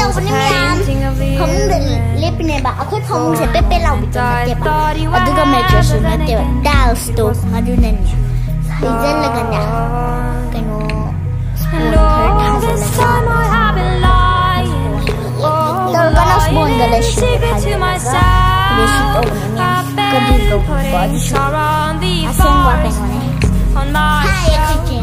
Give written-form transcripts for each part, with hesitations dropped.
painting of the lepine ba akhoi phom se pe pe lau bi to te ba aduga mattress na te dal stove aduna ni hazel laga na kano spoon her thazal laga gana spoon gala shi to myself beshi to ni kadi go body asen wa pe on my kitchen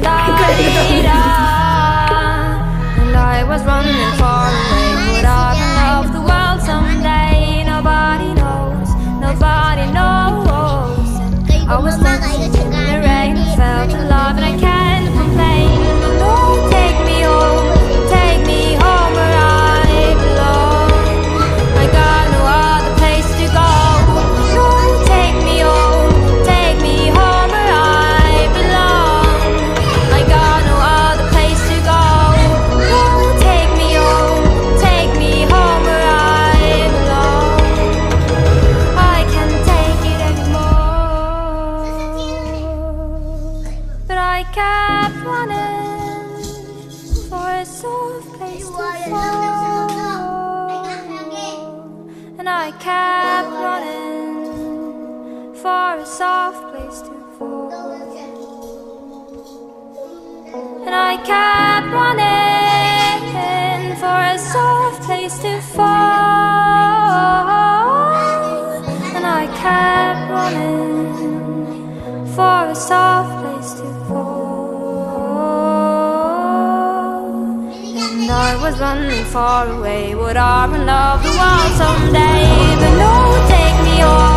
and I was running far away. Would I love the world someday? Nobody knows, nobody knows. I was dancing in the rain, felt love and I can't complain. Don't take me home where I belong. I got no other place to go. Don't take me home where I belong. I got no other place to go. Don't take me home where I belong. I can't take it anymore. But I kept running for a soft place to fall. And I kept running for a soft place to fall. And I kept running for a soft place to fall. And I kept running for a soft place to fall. And I was running far away. Would I love the world someday? But no, take me home.